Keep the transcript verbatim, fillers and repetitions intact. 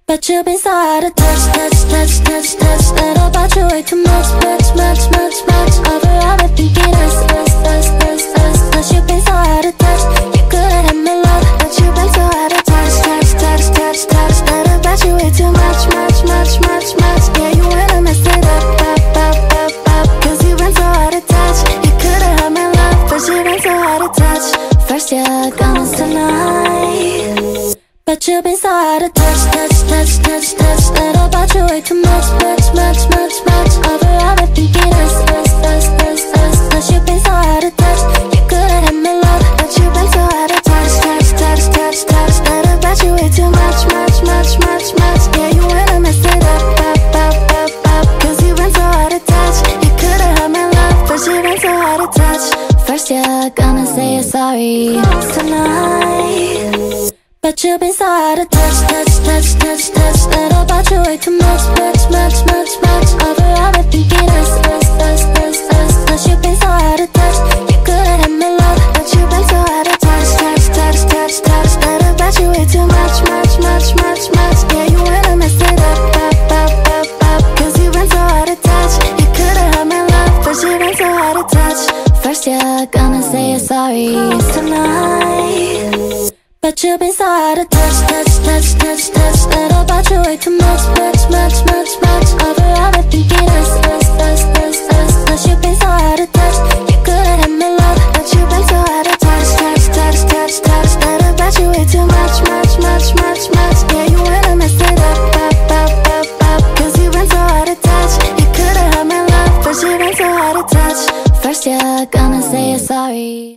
But you've been so out of touch, touch, touch, touch, touch. That about you way too much, much, much, much, much. Overall I've been thinking us, us, us, us, us. Cause you've been so out of touch. You could've had my love, but you've been so out of touch, touch, touch, touch, touch. That about you way too much, much, much, much, much. Yeah, you wanna mess it up, up, up, up, up. Cause you've been so out of touch. You could've had my love, but you've been so out of touch. First you're gone tonight, but you've been so out of touch, touch, touch, touch, touch. That about you way too much, much, much, much, much. Overall I've been thinking us, us, us, us, us. Cause you've been so out of touch. You could've had my love, but you've been so out of touch, touch, touch, touch, touch. That about you way too much, much, much, much, much. Yeah, you wanna mess it up, up, up, up, up. Cause you've been so out of touch. You could've had my love, but you've been so out of touch. First you're gonna say you're sorry tonight, but you've been so out of touch, touch, touch, touch, touch. That about you way too much, much, much, much, much. Overall I've been thinking us, us, us, us, us. Cause you've been so out of touch. You could've had my love, but you've been so out of touch, touch, touch, touch, touch. That about you way too much, much, much, much, much. Yeah, you wanna mess it up, up, up, up, up. Cause you've been so out of touch. You could've had my love, but you've been so out of touch. First you're gonna say you're sorry tonight, but you've been so out of touch, touch, touch, touch, touch. That about you way too much, much, much, much, much. Overall I've been thinking us, us, us, us, us. Cause you've been so out of touch. You could've had my love, but you've been so out of touch, touch, touch, touch, touch. That about you way too much, much, much, much, much. Yeah, you wanna mess it up, up, up, up, up. Cause you've been so out of touch. You could've had my love, but you've been so out of touch. First you're gonna say you're sorry.